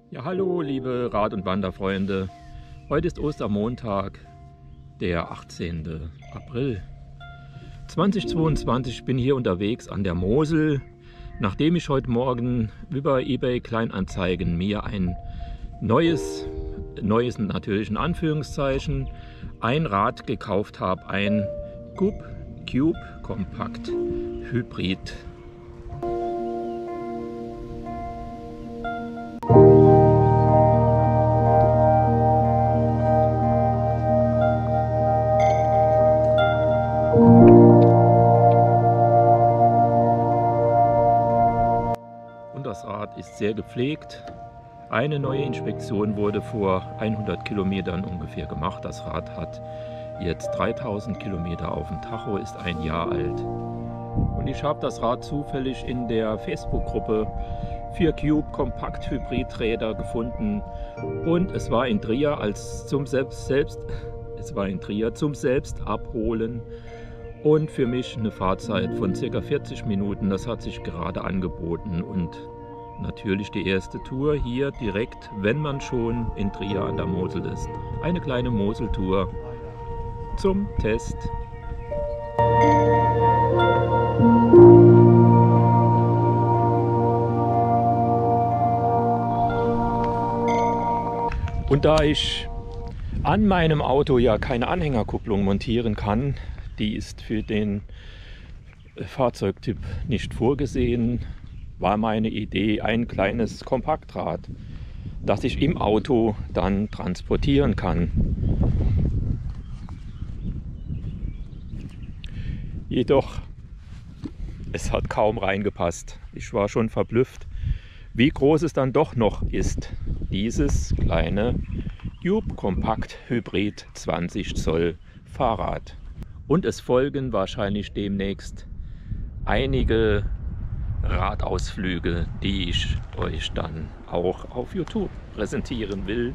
Ja, hallo liebe Rad- und Wanderfreunde. Heute ist Ostermontag, der 18. April 2022. Ich bin hier unterwegs an der Mosel, nachdem ich heute Morgen über eBay Kleinanzeigen mir ein neues natürlich in Anführungszeichen, ein Rad gekauft habe, ein Cube Compact Hybrid. Und das Rad ist sehr gepflegt. Eine neue Inspektion wurde vor 100 Kilometern ungefähr gemacht. Das Rad hat jetzt 3000 Kilometer auf dem Tacho, ist ein Jahr alt. Und ich habe das Rad zufällig in der Facebook-Gruppe für Cube Kompakt Hybridräder gefunden. Und es war in Trier zum Selbstabholen. Und für mich eine Fahrzeit von ca. 40 Minuten, das hat sich gerade angeboten. Und natürlich die erste Tour hier direkt, wenn man schon in Trier an der Mosel ist. Eine kleine Moseltour zum Test. Und da ich an meinem Auto ja keine Anhängerkupplung montieren kann, die ist für den Fahrzeugtyp nicht vorgesehen, war meine Idee ein kleines Kompaktrad, das ich im Auto dann transportieren kann. Jedoch, es hat kaum reingepasst. Ich war schon verblüfft, wie groß es dann doch noch ist, dieses kleine Cube Kompakt Hybrid 20 Zoll Fahrrad. Und es folgen wahrscheinlich demnächst einige Radausflüge, die ich euch dann auch auf YouTube präsentieren will.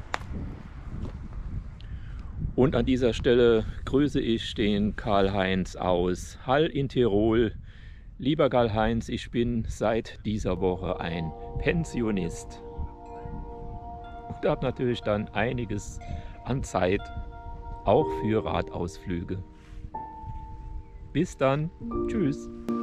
Und an dieser Stelle grüße ich den Karl-Heinz aus Hall in Tirol. Lieber Karl-Heinz, ich bin seit dieser Woche ein Pensionist und habe natürlich dann einiges an Zeit auch für Radausflüge. Bis dann, tschüss.